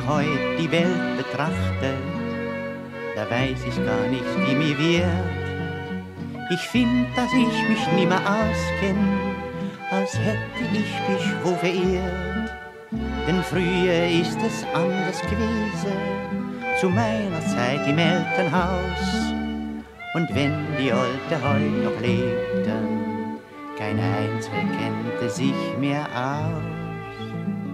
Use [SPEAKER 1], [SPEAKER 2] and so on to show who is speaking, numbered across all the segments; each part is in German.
[SPEAKER 1] mir heut die Welt betrachte, da weiß ich gar nicht, wie mir wird. Ich find, dass ich mich nimmer auskenn, als hätte ich mich wo verirrt. Denn früher ist es anders gewesen, zu meiner Zeit im Elternhaus. Und wenn die Alte heut noch lebten, kein Einzelner kannte sich mehr aus.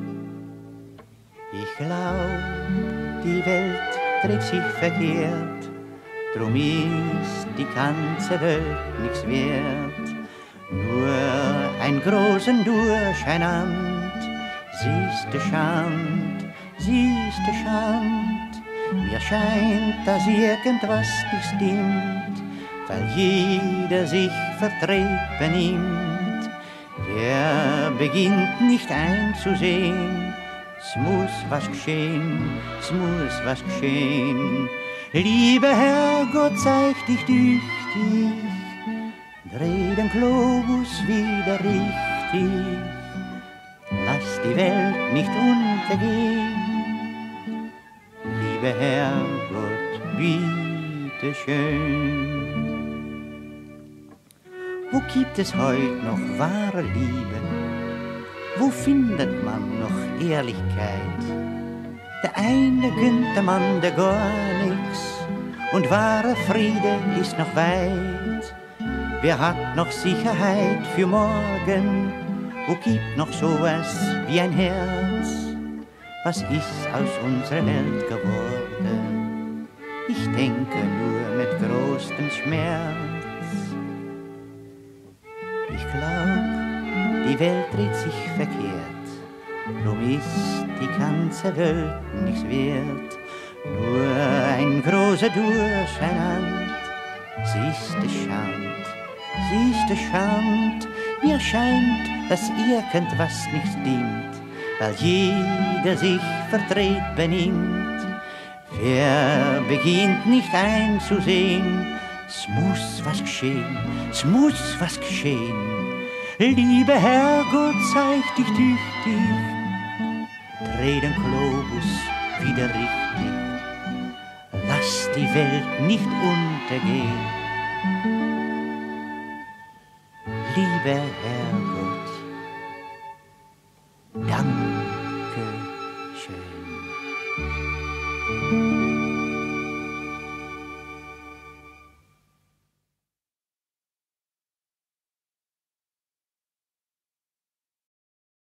[SPEAKER 1] Ich glaub, die Welt dreht sich verkehrt, drum ist die ganze Welt nichts wert. Nur ein großen Durcheinander, siehste Schand, siehste Schand. Mir scheint, dass irgendwas nicht stimmt, weil jeder sich verdreht benimmt. Der beginnt nicht einzusehen, es muss was geschehen, es muss was geschehen. Lieber Herrgott, zeig dich tüchtig, dreh den Globus wieder richtig, lass die Welt nicht untergehen. Lieber Herrgott, bitte schön. Wo gibt es heut noch wahre Liebe? Wo findet man noch Ehrlichkeit? Der eine gönnt der Mann der gar nix, und wahrer Friede ist noch weit. Wer hat noch Sicherheit für morgen? Wo gibt noch sowas wie ein Herz? Was ist aus unserer Welt geworden? Ich denke nur mit großem Schmerz. Ich glaub, die Welt dreht sich verkehrt, drum ist die ganze Welt nichts wert. Nur ein großer Durcheinander, siehste Schand, siehste Schand. Mir scheint, dass irgendwas nicht stimmt, weil jeder sich verdreht benimmt. Wer beginnt nicht einzusehen, es muss was geschehen, es muss was geschehen. Lieber Herrgott, zeig dich tüchtig, dreh den Globus wieder richtig, lass die Welt nicht untergehen. Lieber Herr,